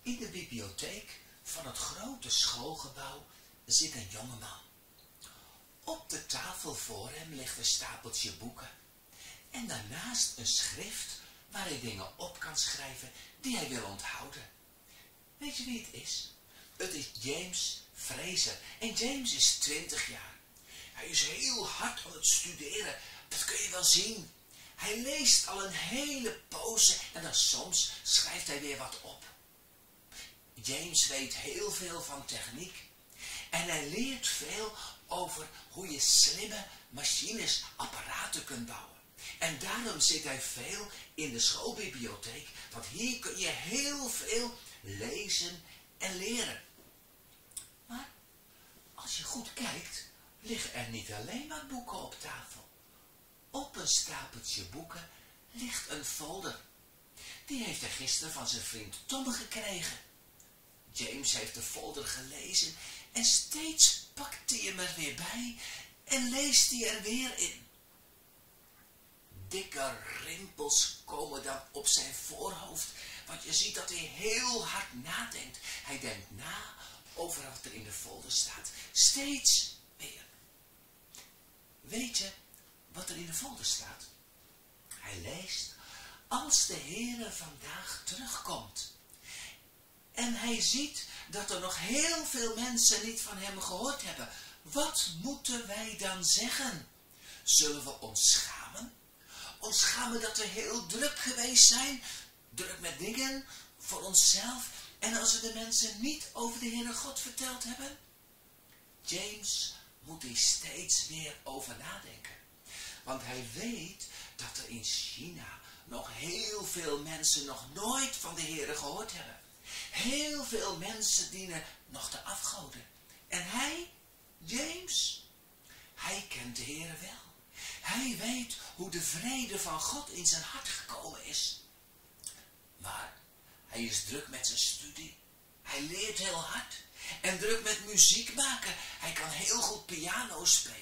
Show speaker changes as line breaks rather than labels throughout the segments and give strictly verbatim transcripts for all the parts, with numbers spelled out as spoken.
In de bibliotheek van het grote schoolgebouw zit een jongeman. Op de tafel voor hem ligt een stapeltje boeken en daarnaast een schrift waar hij dingen op kan schrijven die hij wil onthouden. Weet je wie het is? Het is James Fraser en James is twintig jaar. Hij is heel hard aan het studeren, dat kun je wel zien. Hij leest al een hele poze en dan soms schrijft hij weer wat op. James weet heel veel van techniek en hij leert veel over hoe je slimme machines, apparaten kunt bouwen. En daarom zit hij veel in de schoolbibliotheek, want hier kun je heel veel lezen en leren. Maar als je goed kijkt, liggen er niet alleen maar boeken op tafel. Op een stapeltje boeken ligt een folder. Die heeft hij gisteren van zijn vriend Tom gekregen. James heeft de folder gelezen en steeds pakt hij hem er weer bij en leest hij er weer in. Dikke rimpels komen dan op zijn voorhoofd, want je ziet dat hij heel hard nadenkt. Hij denkt na over wat er in de folder staat. Steeds weer. Weet je wat er in de folder staat? Hij leest, als de Heere vandaag terugkomt. En hij ziet dat er nog heel veel mensen niet van hem gehoord hebben. Wat moeten wij dan zeggen? Zullen we ons schamen? Ons schamen dat we heel druk geweest zijn, druk met dingen, voor onszelf, en als we de mensen niet over de Heere God verteld hebben? James moet hier steeds weer over nadenken. Want hij weet dat er in China nog heel veel mensen nog nooit van de Heere gehoord hebben. Heel veel mensen dienen nog de afgoden. En hij, James, hij kent de Heere wel. Hij weet hoe de vrede van God in zijn hart gekomen is. Maar hij is druk met zijn studie. Hij leert heel hard. En druk met muziek maken. Hij kan heel goed piano spelen.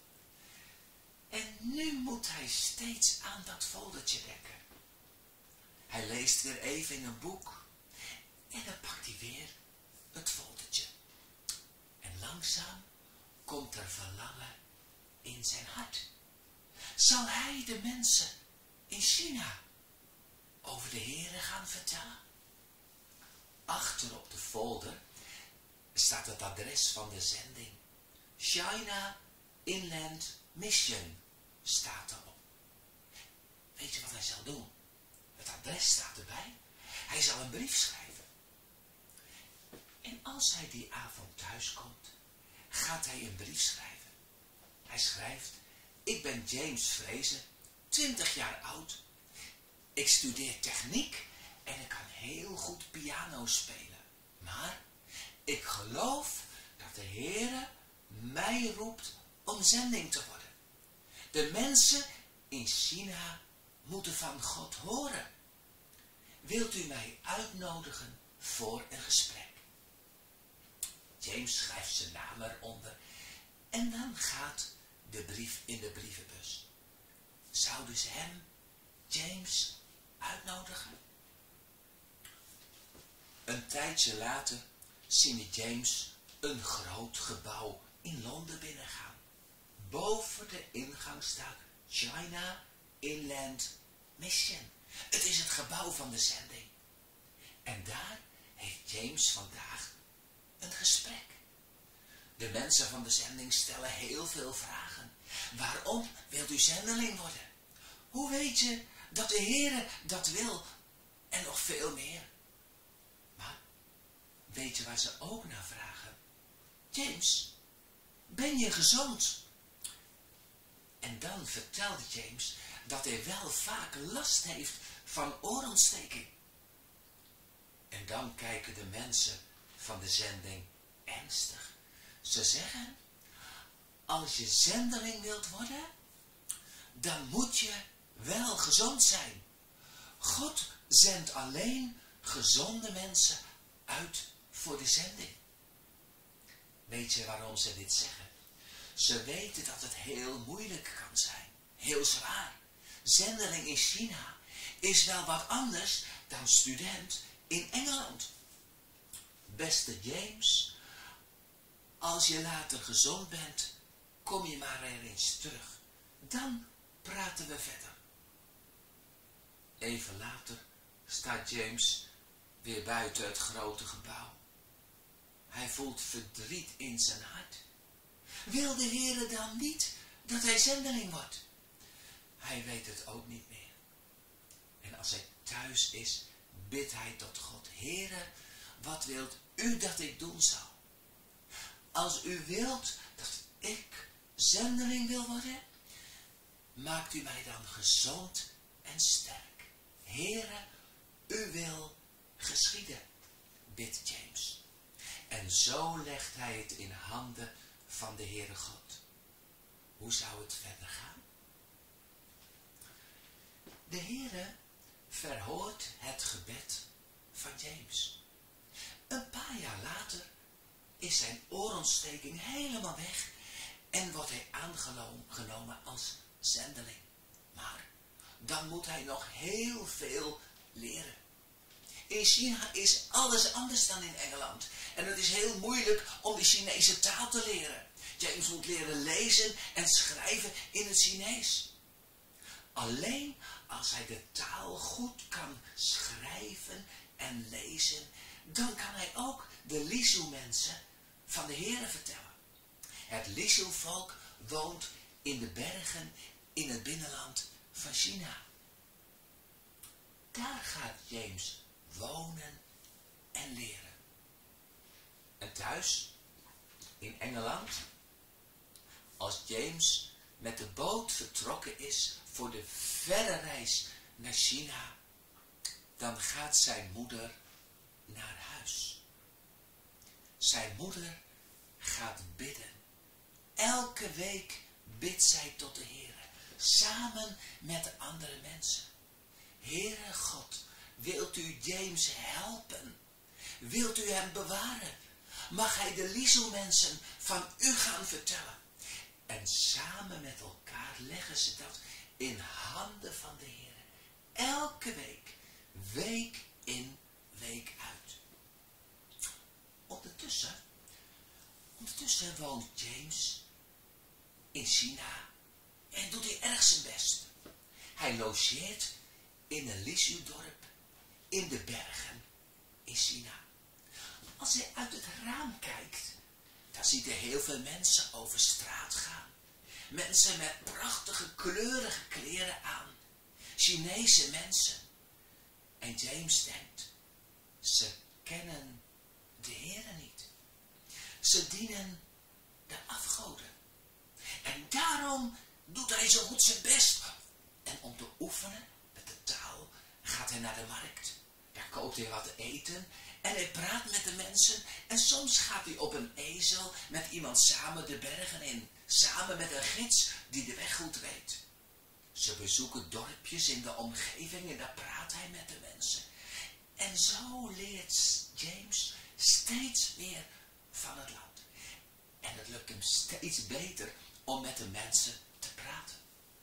En nu moet hij steeds aan dat foldertje denken. Hij leest weer even in een boek. En dan pakt hij weer het foldertje. En langzaam komt er verlangen in zijn hart. Zal hij de mensen in China over de Heere gaan vertellen? Achter op de folder staat het adres van de zending. China Inland Mission staat erop. Weet je wat hij zal doen? Het adres staat erbij. Hij zal een brief schrijven. En als hij die avond thuis komt, gaat hij een brief schrijven. Hij schrijft: ik ben James Fraser, twintig jaar oud. Ik studeer techniek en ik kan heel goed piano spelen. Maar ik geloof dat de Heere mij roept om zending te worden. De mensen in China moeten van God horen. Wilt u mij uitnodigen voor een gesprek? James schrijft zijn naam eronder en dan gaat de brief in de brievenbus. Zouden ze hem, James, uitnodigen? Een tijdje later zien we James een groot gebouw in Londen binnengaan. Boven de ingang staat China Inland Mission. Het is het gebouw van de zending. En daar heeft James vandaag een gesprek. De mensen van de zending stellen heel veel vragen. Waarom wilt u zendeling worden? Hoe weet je dat de Heere dat wil? En nog veel meer. Maar weet je waar ze ook naar vragen? James, ben je gezond? En dan vertelde James dat hij wel vaak last heeft van oorontsteking. En dan kijken de mensen van de zending ernstig. Ze zeggen: als je zendeling wilt worden, dan moet je wel gezond zijn. God zendt alleen gezonde mensen uit voor de zending. Weet je waarom ze dit zeggen? Ze weten dat het heel moeilijk kan zijn. Heel zwaar. Zendeling in China is wel wat anders dan student in Engeland. beste James, als je later gezond bent, kom je maar weer eens terug. Dan praten we verder. Even later staat James weer buiten het grote gebouw. Hij voelt verdriet in zijn hart. Wil de Heere dan niet dat hij zendeling wordt? Hij weet het ook niet meer. En als hij thuis is, bidt hij tot God. Heere, wat wilt u dat ik doen zal? Als u wilt dat ik zendeling wil worden, maakt u mij dan gezond en sterk. Heere, u wil geschieden, bidt James. En zo legt hij het in handen van de Heere God. Hoe zou het verder gaan? De Heere verhoort het gebed van James. Een paar jaar later is zijn oorontsteking helemaal weg en wordt hij aangenomen als zendeling. Maar dan moet hij nog heel veel leren. In China is alles anders dan in Engeland. En het is heel moeilijk om de Chinese taal te leren. James moet leren lezen en schrijven in het Chinees. Alleen als hij de taal goed kan schrijven en lezen, dan kan hij ook de Lisu-mensen van de Heere vertellen. Het Lisu-volk woont in de bergen in het binnenland van China. Daar gaat James wonen en leren. En thuis, in Engeland, als James met de boot vertrokken is voor de verre reis naar China, dan gaat zijn moeder naar huis. Zijn moeder gaat bidden. Elke week bidt zij tot de Heere, samen met andere mensen. Heere God, wilt u James helpen? Wilt u hem bewaren? Mag hij de Lisu-mensen van u gaan vertellen? En samen met elkaar leggen ze dat in handen van de Heere. Elke week, week in, week uit. Ondertussen, ondertussen woont James in China en doet hij erg zijn best. Hij logeert in een Lisu-dorp in de bergen in China. Als hij uit het raam kijkt, dan ziet hij heel veel mensen over straat gaan. Mensen met prachtige kleurige kleren aan. Chinese mensen. En James denkt, ze kennen de Heere niet. Ze dienen de afgoden. En daarom doet hij zo goed zijn best. En om te oefenen met de taal gaat hij naar de markt. Daar koopt hij wat eten en hij praat met de mensen. En soms gaat hij op een ezel met iemand samen de bergen in. Samen met een gids die de weg goed weet. Ze bezoeken dorpjes in de omgeving en daar praat hij met de mensen. En zo leert James steeds meer van het land. En het lukt hem steeds beter om met de mensen te praten.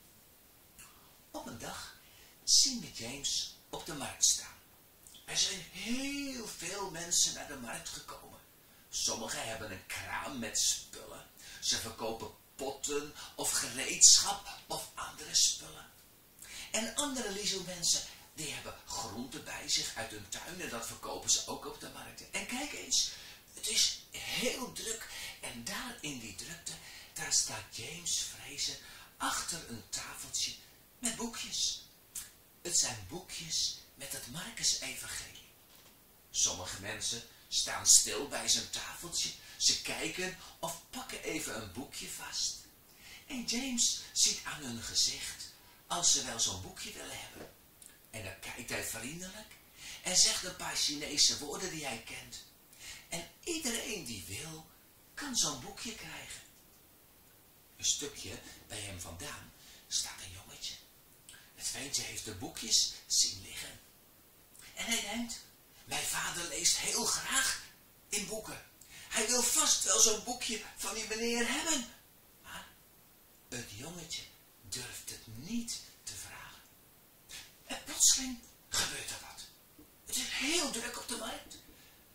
Op een dag zien we James op de markt staan. Er zijn heel veel mensen naar de markt gekomen. Sommigen hebben een kraam met spullen. Ze verkopen potten of gereedschap of andere spullen. En andere Lisu-mensen, die hebben groenten bij zich uit hun tuin en dat verkopen ze ook op de markten. En kijk eens, het is heel druk. En daar in die drukte, daar staat James Fraser achter een tafeltje met boekjes. Het zijn boekjes met het Markus-evangelie. Sommige mensen staan stil bij zijn tafeltje. Ze kijken of pakken even een boekje vast. En James ziet aan hun gezicht als ze wel zo'n boekje willen hebben. En dan kijkt hij vriendelijk en zegt een paar Chinese woorden die hij kent. En iedereen die wil, kan zo'n boekje krijgen. Een stukje bij hem vandaan staat een jongetje. Het ventje heeft de boekjes zien liggen. En hij denkt, mijn vader leest heel graag in boeken. Hij wil vast wel zo'n boekje van die meneer hebben. Maar het jongetje durft het niet te vragen. En plotseling gebeurt er wat. Het is heel druk op de markt.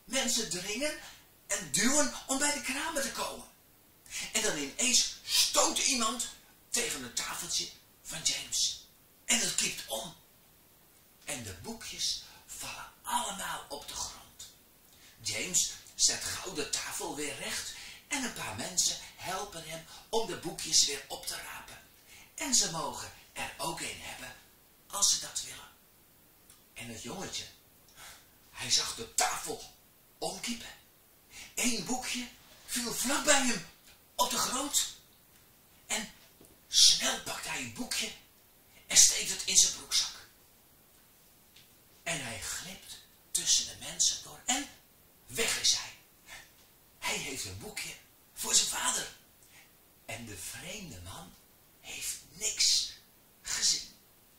mensen dringen en duwen om bij de kramen te komen. En dan ineens stoot iemand tegen het tafeltje van James. En het kipt om. En de boekjes vallen allemaal op de grond. James zet gauw de tafel weer recht en een paar mensen helpen hem om de boekjes weer op te rapen. En ze mogen er ook een hebben als ze dat willen. En het jongetje, hij zag de tafel omkiepen. Eén boekje viel vlak bij hem op de grond. En snel pakte hij een boekje en steekt het in zijn broekzak. En hij glipt tussen de mensen door en weg is hij. Hij heeft een boekje voor zijn vader. En de vreemde man heeft niks gezien.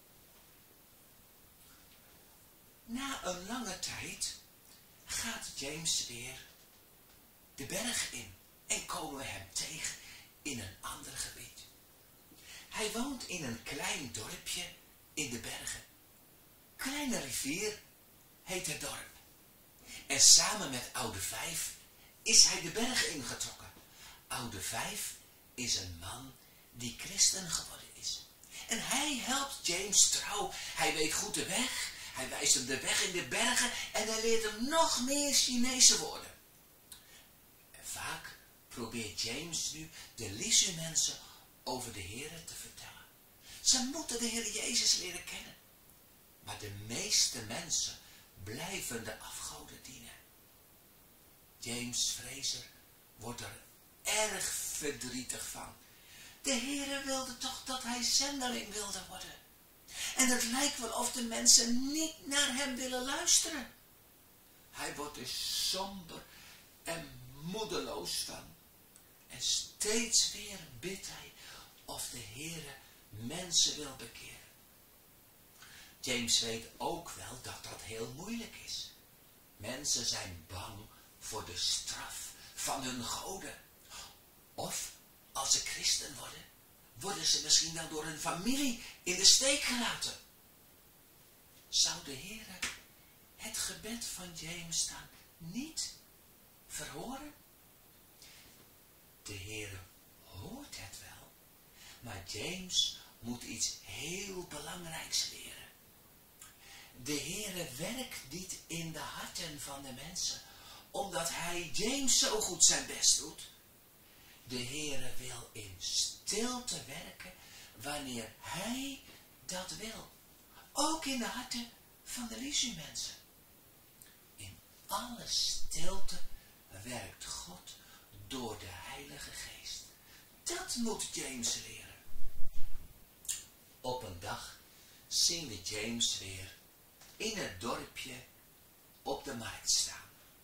Na een lange tijd gaat James weer de berg in en komen we hem tegen in een ander gebied. Hij woont in een klein dorpje in de bergen. Kleine Rivier heet het dorp. En samen met Oude Vijf is hij de bergen ingetrokken. Oude Vijf is een man die christen geworden is. En hij helpt James trouw. Hij weet goed de weg. Hij wijst hem de weg in de bergen en hij leert hem nog meer Chinese woorden. En vaak probeert James nu de Lisu mensen over de Heere te vertellen. Ze moeten de Heer Jezus leren kennen. Maar de meeste mensen blijven de afgoden dienen. James Fraser wordt er erg verdrietig van. De Heere wilde toch dat hij zendeling wilde worden. En het lijkt wel of de mensen niet naar hem willen luisteren. Hij wordt er somber en moedeloos van. En steeds weer bidt hij of de Heere mensen wil bekeren. James weet ook wel dat dat heel moeilijk is. Mensen zijn bang voor de straf van hun goden. Of als ze christen worden, worden ze misschien wel door hun familie in de steek gelaten. Zou de Heere het gebed van James dan niet verhoren? De Heere hoort het wel, maar James moet iets heel belangrijks leren. De Heere werkt niet in de harten van de mensen, omdat hij James zo goed zijn best doet. De Heere wil in stilte werken wanneer hij dat wil. Ook in de harten van de Lisu mensen. In alle stilte werkt God door de Heilige Geest. Dat moet James leren. Op een dag zien James weer in het dorpje op de markt staan.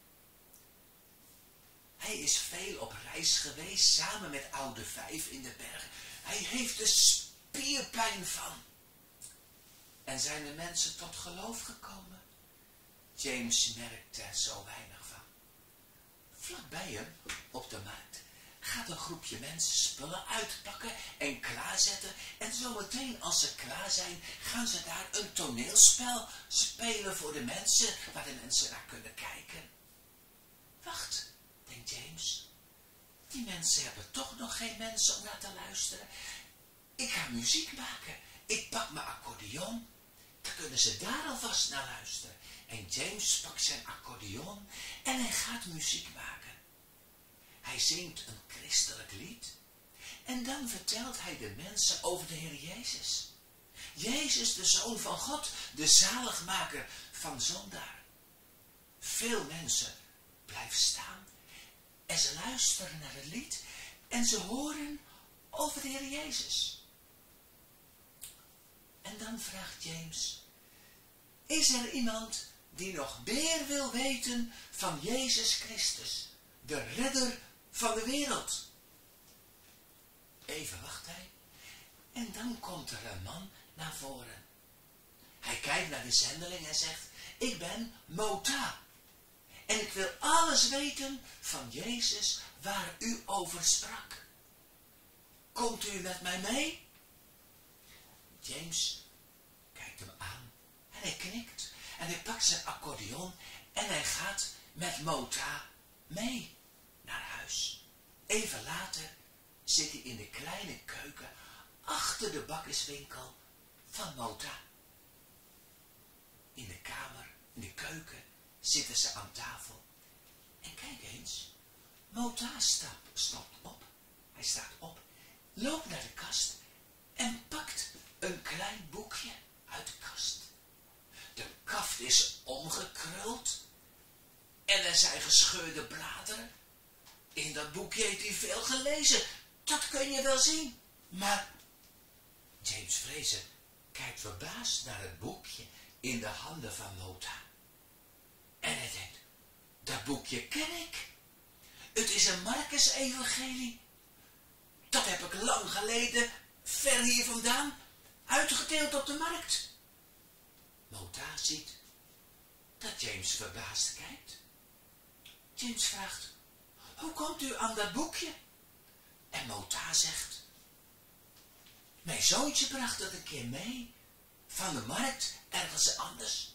Hij is veel op reis geweest samen met Oude Vijf in de bergen. Hij heeft er spierpijn van. En zijn de mensen tot geloof gekomen? James merkt er zo weinig van. Vlakbij hem, op de markt, gaat een groepje mensen spullen uitpakken en klaarzetten. En zometeen als ze klaar zijn, gaan ze daar een toneelspel spelen voor de mensen, waar de mensen naar kunnen kijken. Wacht, denkt James. Die mensen hebben toch nog geen mensen om naar te luisteren. Ik ga muziek maken. Ik pak mijn accordeon. Dan kunnen ze daar alvast naar luisteren. En James pakt zijn accordeon en hij gaat muziek maken. Hij zingt een christelijk lied. En dan vertelt hij de mensen over de Heer Jezus. Jezus, de Zoon van God, de zaligmaker van zondaar. Veel mensen blijven staan en ze luisteren naar het lied en ze horen over de Heer Jezus. En dan vraagt James, is er iemand die nog meer wil weten van Jezus Christus, de redder van de wereld? Even wacht hij en dan komt er een man naar voren. Hij kijkt naar de zendeling en zegt, ik ben Mota. En ik wil alles weten van Jezus waar u over sprak. Komt u met mij mee? James kijkt hem aan en hij knikt. En hij pakt zijn accordeon en hij gaat met Mota mee naar huis. Even later zit hij in de kleine keuken achter de bakkerswinkel van Mota. In de kamer, in de keuken, zitten ze aan tafel. En kijk eens, Mota stap, stapt op. Hij staat op, loopt naar de kast en pakt een klein boekje uit de kast. De kaft is omgekruld en er zijn gescheurde bladeren. In dat boekje heeft hij veel gelezen, dat kun je wel zien. Maar James Fraser kijkt verbaasd naar het boekje in de handen van Mota. En hij denkt, dat boekje ken ik. Het is een Marcus-evangelie. Dat heb ik lang geleden, ver hier vandaan, uitgedeeld op de markt. Mota ziet dat James verbaasd kijkt. James vraagt, hoe komt u aan dat boekje? En Mota zegt, mijn zoontje bracht het een keer mee, van de markt, ergens anders.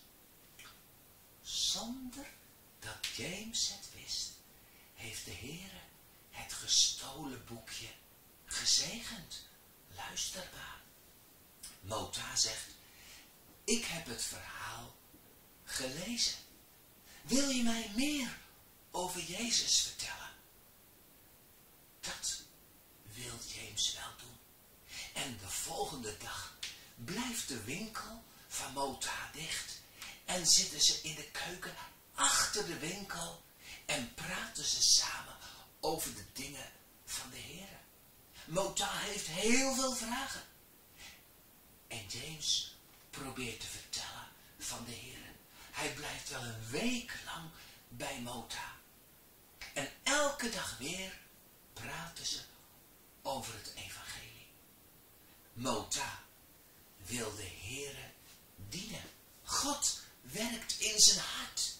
Zonder dat James het wist, heeft de Heere het gestolen boekje gezegend. Luister maar. Mota zegt, ik heb het verhaal gelezen. Wil je mij meer over Jezus vertellen? Dat wil James wel doen. En de volgende dag blijft de winkel van Mota dicht en zitten ze in de keuken achter de winkel en praten ze samen over de dingen van de Heere. Mota heeft heel veel vragen. En James probeert te vertellen van de Heere. Hij blijft wel een week lang bij Mota. En elke dag weer praten ze over het evangelie. Mota wil de Heere dienen. God werkt in zijn hart.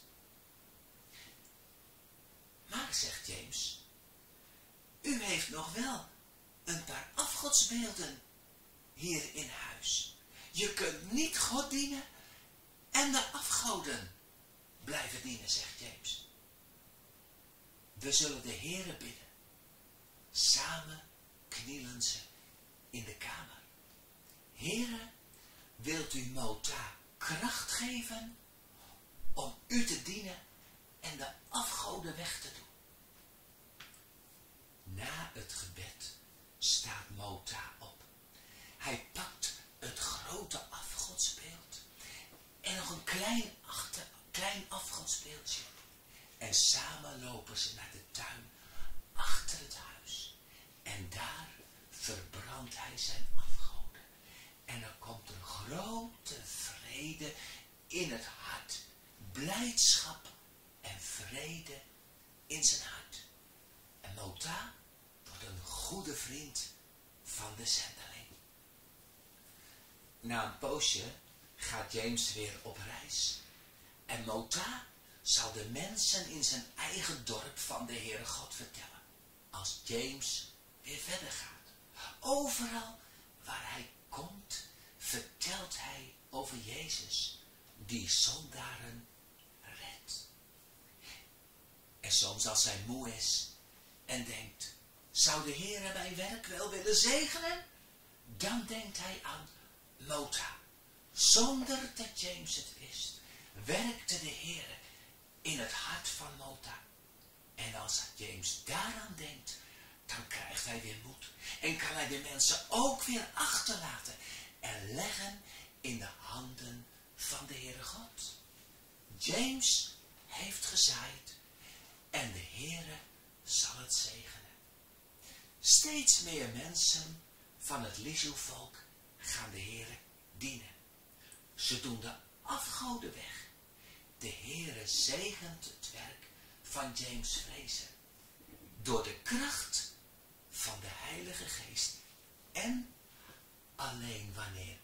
Maar, zegt James, u heeft nog wel een paar afgodsbeelden hier in huis. Je kunt niet God dienen en de afgoden blijven dienen, zegt James. We zullen de Heere bidden. Samen knielen ze in de kamer. Heere, wilt u Mota kracht geven om u te dienen en de afgoden weg te doen? Na het gebed staat Mota op. Hij pakt het grote afgodsbeeld en nog een klein, achter, klein afgodsbeeldje. En samen lopen ze naar de tuin achter het huis. En daar verbrandt hij zijn afgoden. En er komt een grote vrede in het hart. Blijdschap en vrede in zijn hart. En Mota wordt een goede vriend van de zendeling. Na een poosje gaat James weer op reis. En Mota zal de mensen in zijn eigen dorp van de Heere God vertellen. Als James weer verder gaat. Overal waar hij komt, vertelt hij over Jezus, die zondaren redt. En soms als hij moe is en denkt, zou de Heere mijn werk wel willen zegenen? Dan denkt hij aan Mota. Zonder dat James het wist, werkte de Heere in het hart van Mota. En als James daaraan denkt, dan krijgt hij weer moed. En kan hij de mensen ook weer achterlaten en leggen in de handen van de Heere God. James heeft gezaaid en de Heere zal het zegenen. Steeds meer mensen van het Lieshoefvolk gaan de Heere dienen. Ze doen de afgoden weg. De Heere zegent het werk van James Fraser. Door de kracht van de Heilige Geest. En alleen wanneer